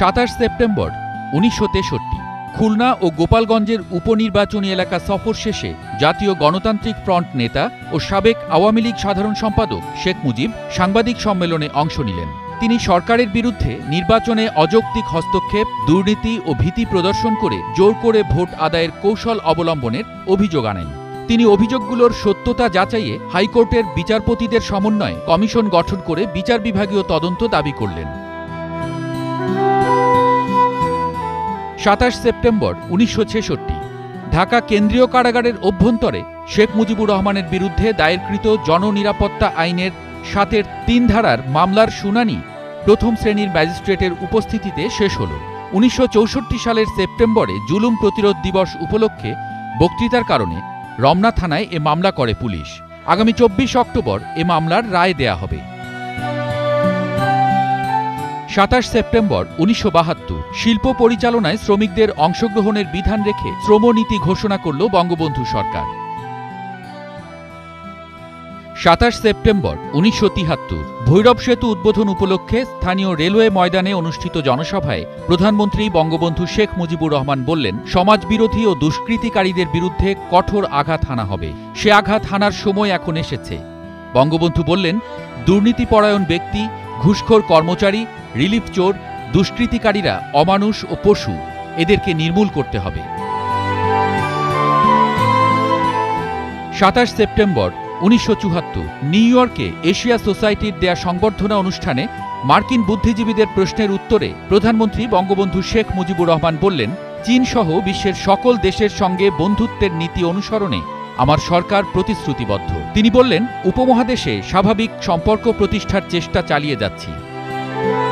27 September 1963 Khulna ও গোপালগঞ্জের উপনির্বাচনী এলাকা সফর শেষে জাতীয় গণতান্ত্রিক ফ্রন্ট নেতা ও সাবেক আওয়ামী লীগ সাধারণ সম্পাদক শেখ মুজিব সাংবাদিক সম্মেলনে অংশ নিলেন। তিনি সরকারের বিরুদ্ধে নির্বাচনে অযৌক্তিক হস্তক্ষেপ, দুর্নীতি ও ভীতি প্রদর্শন করে জোর করে ভোট আদায়ের কৌশল অবলম্বনের অভিযোগ আনেন। তিনি অভিযোগগুলোর সত্যতা যাচাইয়ে হাইকোর্টের বিচারপতিদের সমন্বয়ে কমিশন গঠন করে বিচার বিভাগীয় তদন্ত দাবি করলেন। 27 সেপ্টেম্বর 1966 ঢাকা কেন্দ্রীয় কারাগারের অভ্যন্তরে শেখ মুজিবুর রহমানের বিরুদ্ধে দায়েরকৃত জননিরাপত্তা আইনের 7-এর 3 ধারার মামলার শুনানি প্রথম শ্রেণীর ম্যাজিস্ট্রেটের উপস্থিতিতে শেষ হল। 1964 সালের সেপ্টেম্বরে জুলুম প্রতিরোধ দিবস উপলক্ষে বক্তৃতার কারণে রমনা থানায় এ মামলা করে পুলিশ। আগামী 24 অক্টোবর এ মামলার রায় দেয়া হবে। 27 সেপ্টেম্বর 1972 শিল্প পরিচালনায় শ্রমিকদের অংশগ্রহণের বিধান রেখে শ্রমনীতি ঘোষণা করল বঙ্গবন্ধু সরকার। 27 সেপ্টেম্বর 1973 ভৈরব সেতু উদ্বোধন উপলক্ষে স্থানীয় রেলওয়ে ময়দানে অনুষ্ঠিত জনসভায় প্রধানমন্ত্রী বঙ্গবন্ধু শেখ মুজিবুর রহমান বললেন, সমাজবিরোধী ও দুষ্কৃতিকারীদের বিরুদ্ধে কঠোর আঘাত হানা হবে। সে আঘাত হানার সময় এখন এসেছে। বঙ্গবন্ধু বললেন, দুর্নীতিপরায়ণ ব্যক্তি, ঘুষখোর কর্মচারী, রিলিফ চোর, দুষ্কৃতিকারীরা অমানুষ ও পশু, এদেরকে নির্মূল করতে হবে। 27 সেপ্টেম্বর 1974 নিউ ইয়র্কে এশিয়া সোসাইটির দেয়া সংবর্ধনা অনুষ্ঠানে মার্কিন বুদ্ধিজীবীদের প্রশ্নের উত্তরে প্রধানমন্ত্রী বঙ্গবন্ধু শেখ মুজিবুর রহমান বললেন, চীন সহ বিশ্বের সকল দেশের সঙ্গে বন্ধুত্বের নীতি অনুসরণে আমার সরকার প্রতিশ্রুতিবদ্ধ। তিনি বললেন, উপমহাদেশে স্বাভাবিক সম্পর্ক প্রতিষ্ঠার চেষ্টা চালিয়ে যাচ্ছি।